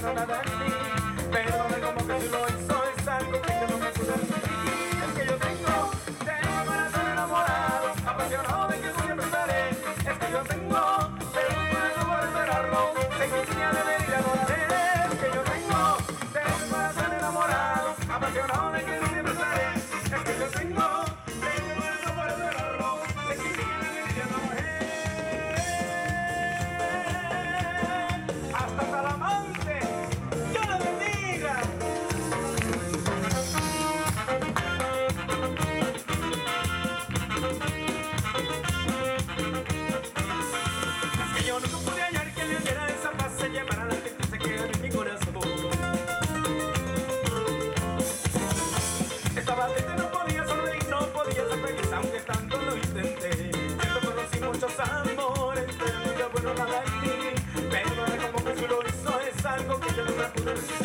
bueno nada en ti. Perdóname como que tú lo hizo, es algo que yo no me pude resistir. Es que yo tengo un corazón enamorado, apasionado de que siempre estaré. Es que yo tengo un corazón para esperarlo, sé que un día debería adoraré. Es que yo tengo un corazón enamorado, apasionado de que siempre estaré. Es que yo tengo un corazón para esperarlo, sé que un día debería adoraré. Hasta Talamante, Dios la bendiga. Que yo nunca pude hallar quien le diera esa paz, se llevara la gente se queda en mi corazón. Estaba triste, no podía sonreír, no podía ser feliz, aunque tanto lo intenté. Yo conocí muchos amores, pero nunca bueno nada en ti. Pero como que tú lo hizo, es algo que yo nunca pude resistir.